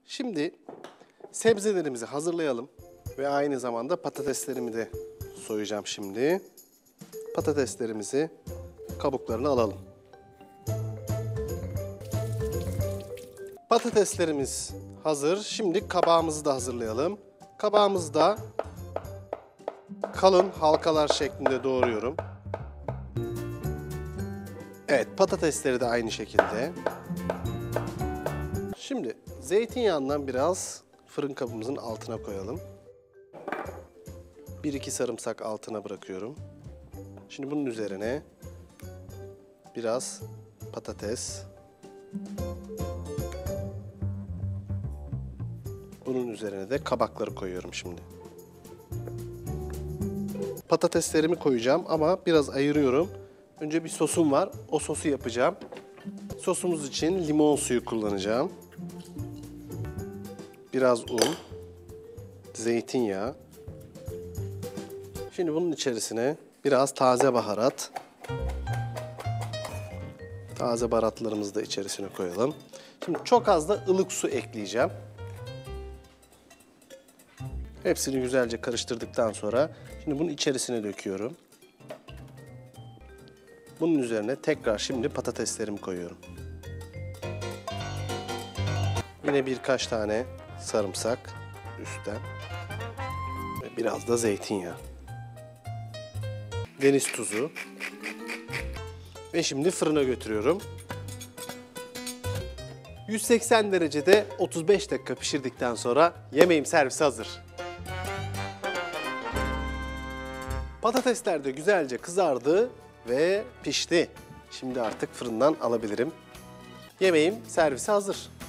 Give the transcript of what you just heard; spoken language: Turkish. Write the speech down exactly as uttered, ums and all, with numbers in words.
Şimdi sebzelerimizi hazırlayalım ve aynı zamanda patateslerimi de soyacağım şimdi. Patateslerimizi kabuklarını alalım. Patateslerimiz hazır. Şimdi kabağımızı da hazırlayalım. Kabağımızı da kalın halkalar şeklinde doğruyorum. Evet, patatesleri de aynı şekilde. Şimdi zeytinyağından biraz fırın kabımızın altına koyalım. bir iki sarımsak altına bırakıyorum. Şimdi bunun üzerine biraz patates. Bunun üzerine de kabakları koyuyorum şimdi. Patateslerimi koyacağım ama biraz ayırıyorum. Önce bir sosum var. O sosu yapacağım. Sosumuz için limon suyu kullanacağım. Biraz un, zeytinyağı. Şimdi bunun içerisine biraz taze baharat. Taze baharatlarımızı da içerisine koyalım. Şimdi çok az da ılık su ekleyeceğim. Hepsini güzelce karıştırdıktan sonra şimdi bunun içerisine döküyorum. Bunun üzerine tekrar şimdi patateslerimi koyuyorum. Yine birkaç tane sarımsak üstten ve biraz da zeytinyağı. Deniz tuzu. Ve şimdi fırına götürüyorum. yüz seksen derecede otuz beş dakika pişirdikten sonra yemeğim servise hazır. Patatesler de güzelce kızardı ve pişti. Şimdi artık fırından alabilirim. Yemeğim servise hazır.